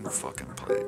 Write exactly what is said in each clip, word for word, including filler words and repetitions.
Super fucking plate,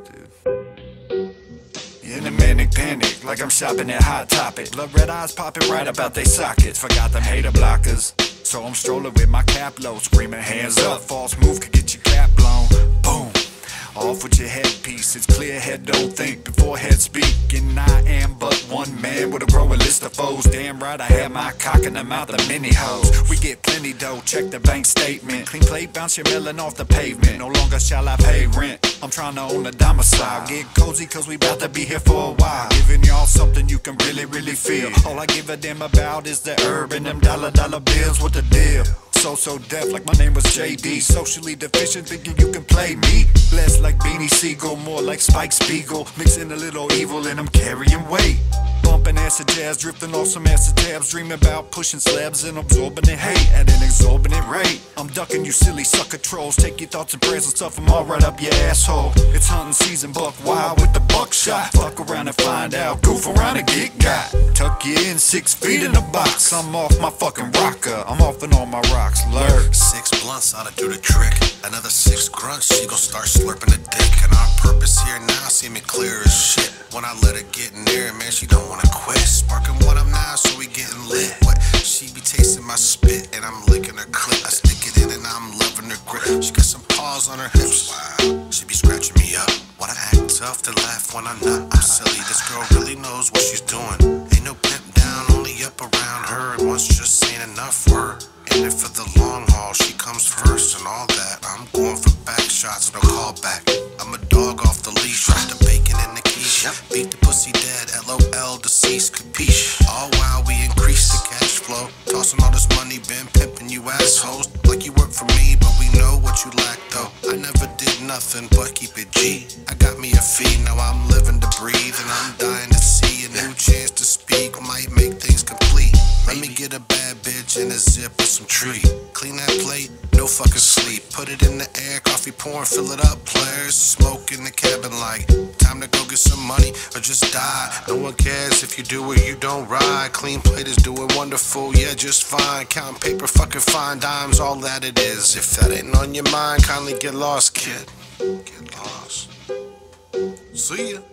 dude. In a manic panic, like I'm shopping at Hot Topic. Blood red eyes popping right about they sockets. Forgot them hater blockers, so I'm strolling with my cap low, screaming hands up. False move could get your cap blown. Boom. Off with your headpiece, it's clear head don't think before head speak. And I am but one man with a growing list of foes. Damn right I had my cock in the mouth of many hoes. We get plenty dough, check the bank statement. Clean plate, bounce your melon off the pavement. No longer shall I pay rent, I'm trying to own a domicile. Get cozy cause we bout to be here for a while. Giving y'all something you can really, really feel. All I give a damn about is the herb and them dollar dollar bills. What the deal? So, so deaf like my name was J D. Socially deficient, thinking you can play me. Less like Beanie Siegel, more like Spike Spiegel. Mixing a little evil and I'm carrying weight. Bumping acid jazz, drifting off some acid tabs. Dreaming about pushing slabs and absorbing the hate at an exorbitant rate. I'm ducking you silly sucker trolls. Take your thoughts and prayers and stuff them all right up your asshole. It's hunting season, buck wild with the buckshot. Fuck around and find out, goof around and get got. Tuck you in six feet in the box. I'm off my fucking rocker, I'm off and on my rocks. Lurk. Six blunts oughta do the trick. Another six grunts, she gon' start slurping the dick. And our purpose here now see me clear as shit. When I let her get in there, man, she don't wanna quit. Sparking what I'm now, so we getting lit. What? She be tasting my spit, and I'm licking her clit. I stick it in, and I'm loving her grip. She got some paws on her hips. Wow. She be scratching me up. Wanna act tough to laugh when I'm not. I'm silly. This girl really knows what she's doing. Ain't no pimp down, only up around her. And once just ain't enough word. In it for the long haul, she comes first and all that. I'm going for back shots, no call back. I'm a dog off the leash, drop the bacon in the quiche. Beat the pussy dead, L O L deceased, capiche. All while we increase the cash flow. Tossing all this money, been pimping you assholes. Like you work for me, but we know what you lack though. I never did nothing but keep it G. I got me a fee, now I'm living to breathe. And I'm dying to see a new chance to speak. Might make things complete. Let me get a bad bitch in a zip with some tree. Clean that plate, no fucking sleep. Put it in the air, coffee pouring, fill it up, players. Smoke in the cabin like time to go get some money or just die. No one cares if you do or you don't ride. Clean plate is doing wonderful, yeah, just fine. Counting paper, fucking fine dimes, all that it is. If that ain't on your mind, kindly get lost, kid. Get lost. See ya.